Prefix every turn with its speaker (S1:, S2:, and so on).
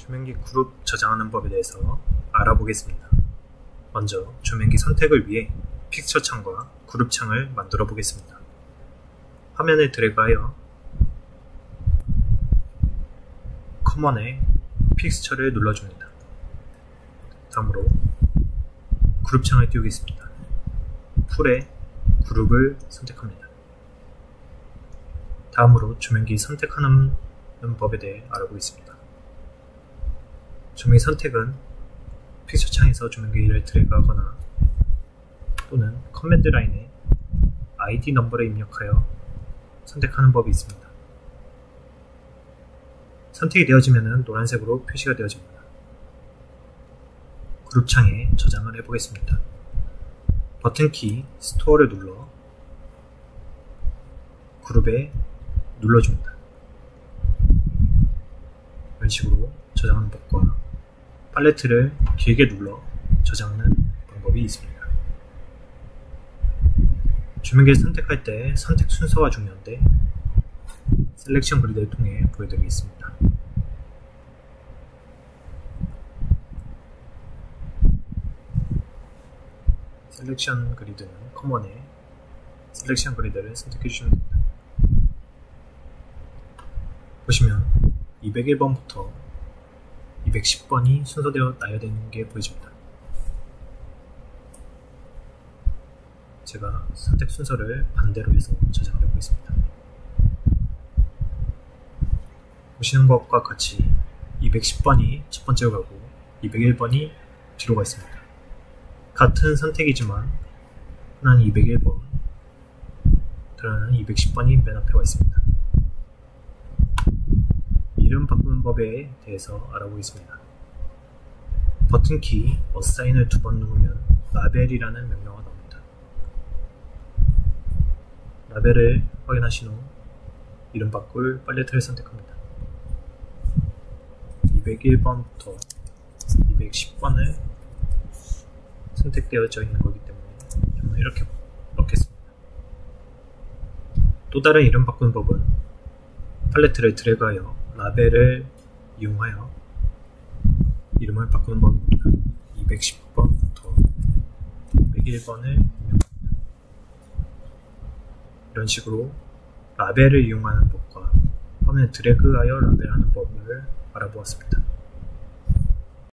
S1: 조명기 그룹 저장하는 법에 대해서 알아보겠습니다. 먼저 조명기 선택을 위해 픽처 창과 그룹 창을 만들어 보겠습니다. 화면에 드래그하여 커먼에 픽처를 눌러줍니다. 다음으로 그룹 창을 띄우겠습니다. 풀에 그룹을 선택합니다. 다음으로 조명기 선택하는 법에 대해 알아보겠습니다. 조명기 선택은 픽처 창에서 조명기를 드래그하거나 또는 커맨드 라인에 ID 넘버를 입력하여 선택하는 법이 있습니다. 선택이 되어지면 노란색으로 표시가 되어집니다. 그룹 창에 저장을 해보겠습니다. 버튼키 스토어를 눌러 그룹에 눌러줍니다. 이런 식으로 저장하는 법과 팔레트를 길게 눌러 저장하는 방법이 있습니다. 조명기를 선택할 때 선택 순서가 중요한데 셀렉션 그리드를 통해 보여드리겠습니다. 셀렉션 그리드는 커먼에 셀렉션 그리드를 선택해 주시면 됩니다. 보시면 201번부터 210번이 순서되어 나열되는 게 보여집니다. 제가 선택 순서를 반대로 해서 저장을 해보겠습니다. 보시는 것과 같이 210번이 첫 번째로 가고 201번이 뒤로 가 있습니다. 같은 선택이지만 하나는 201번, 다른 210번이 맨 앞에 와 있습니다. 이름 바꾸는 법에 대해서 알아보겠습니다. 버튼키 어사인을 2번 누르면 라벨이라는 명령어가 나옵니다. 라벨을 확인하신 후 이름 바꿀 팔레트를 선택합니다. 201번부터 210번을 선택되어져 있는 거기 때문에 저는 이렇게 넣겠습니다. 또 다른 이름 바꾸는 법은 팔레트를 드래그하여 라벨을 이용하여 이름을 바꾸는 법입니다. 210번부터 201번을 입력합니다. 이런 식으로 라벨을 이용하는 법과 화면에 드래그하여 라벨하는 법을 알아보았습니다.